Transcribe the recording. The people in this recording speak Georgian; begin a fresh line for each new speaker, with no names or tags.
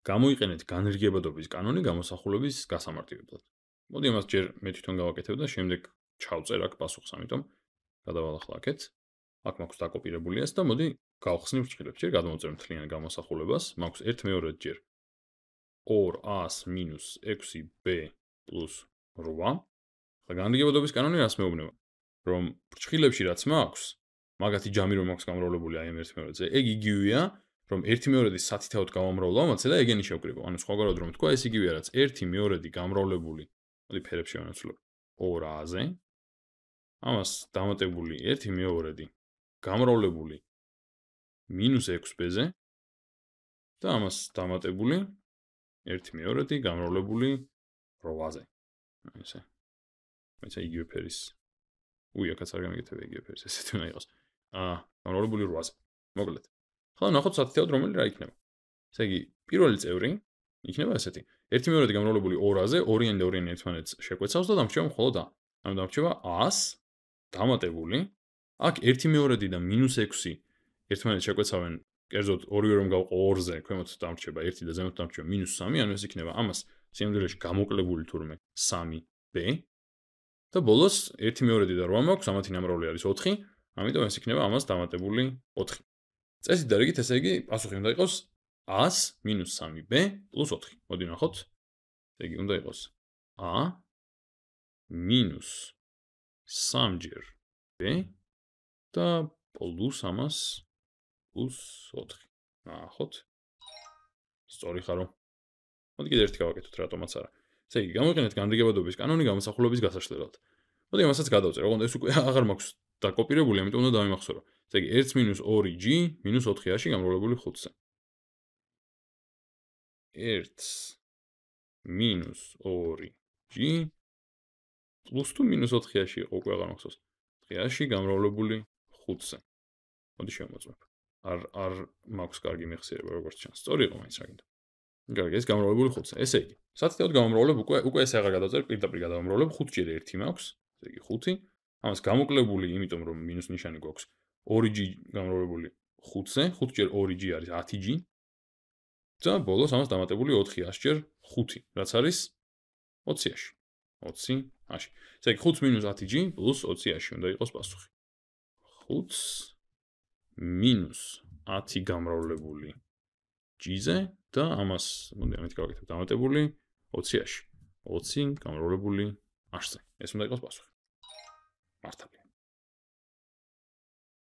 გამოიყენეთ განრიგებადობის კანონი გამოსახულების გასამარტივებლად. მოდი ამას ჯერ მე თვითონ გავაკეთებ და შემდეგ ჩავწერ აქ პასუხს, ამიტომ გადავალახლა აქეთ. აქ მაქვს დაკოპირებულიას და მოდი გავხსნი ფრჩხილებს. ჯერ გადმოვწერ მთლიან გამოსახულებას, მაქვს 1/2 ჯერ 2a მინუს 6b პლუს 8. ხა განრიგებადობის კანონი რას მეუბნება? რომ ფრჩხილებში რაც მაქვს, მაგათი ჯამი რომ მაქვს გამრავლებული აი ამ 1/2-ზე, ეგ იგივეა, რომ 1/2-ის სათითაოდ გავამრავლა ამაზე და ეგენი შევკრიბო. ანუ სხვაგვარად რომ თქვა, ეს იგივეა, რაც 1/2 გამრავლებული, მოდი ფერებში ვანაცვლებ 2a-ზე. ამას დამატებული 1/2 გამრავლებული მინუს 6b-ზე და ამას დამატებული 1/2 გამრავლებული 8-ზე. ესე. მეცა იგივე ფერის. აქაც არ გამიგეთებ იგივე ფერის, ესეთი უნდა იყოს. გამრავლებული 8-ზე. მოკლედ. ხო, ნახოთ სათითაოდ რომელი რა იქნება. ესე იგი, პირველი წევრი იქნება ესეთი. 1/2 გამრავლებული 2-ზე, 2-იანი და 2-იანი ერთმანეთს შეკვეცავს და დამრჩება მხოლოდ a. ანუ დამრჩება a-ს დამატებული. აქ 1/2 და -6 ერთმანეთს შეკვეცავენ, კერძოდ 2 რომ გავყო 2-ზე, ქვემოთ დამრჩება 1 და ზემოთ დამრჩება -3, ანუ ეს იქნება ამას სიამოვნებაში გამოკლებული თურმე 3b და ბოლოს 1/2 და 8 მაქვს, ამათი ნამრავლი არის 4, ამიტომ ეს იქნება ამას დამატებული 4. წესით დარიგით, ესე იგი, პასუხი უნდა იყოს a-ს -3b პლუს 4. მოდი ნახოთ. ესე იგი, უნდა იყოს a -3ჯერ b და პლუს ამას პლუს 4. ნახოთ. სწორი ხარო. მოდი კიდევ ერთი გავაკეთოთ, რატომაც არა. ესე იგი, გამოიყენეთ განრიგებადობის კანონი გამოსახულების გასაშლელად. მოდი ამასაც გადავწერ, ოღონდ ეს უკვე აღარ მაქვს დაკოპირებული, ამიტომ უნდა დავიმახსოვრო. ესე იგი, 1 - 2g - 4-აში გამრავლებული 5-ზე. 1 - 2g პლუს თუ -4-აში იყო, უკვე აღარ მახსოვს. 4-აში გამრავლებული 5-ზე. მოდი შევმოწმებ. არ მაქვს კარგი მეხსიერება, როგორც ჩანს. სწორი იყო მაინც რა გინდა. კარგი, ეს გამრავლებული 5-ზე. ესე იგი, სათითაოდ გამრავლებ უკვე ეს აღარ გადავწერ, პირდაპირ გადავამრავლებ, 5-ჯერ 1 მაქვს, ესე იგი 5. ამას გამოკლებული, იმიტომ რომ მინუს ნიშანი გვაქვს, 2g გამრავლებული 5-ზე, 5ჯერ 2g არის 10g. და ბოლოს ამას დამატებული 4 100ჯერ 5, რაც არის 20-აში. 20-აში. ესე იგი 5 - 10g პლუს 20-აში უნდა იყოს პასუხი. 5 - 10 გამრავლებული g-ზე და ამას მოდი ამით გავაკეთებ დამატებული 20-აში. 20 გამრავლებული 10-ზე. ეს უნდა იყოს პასუხი. მართალია.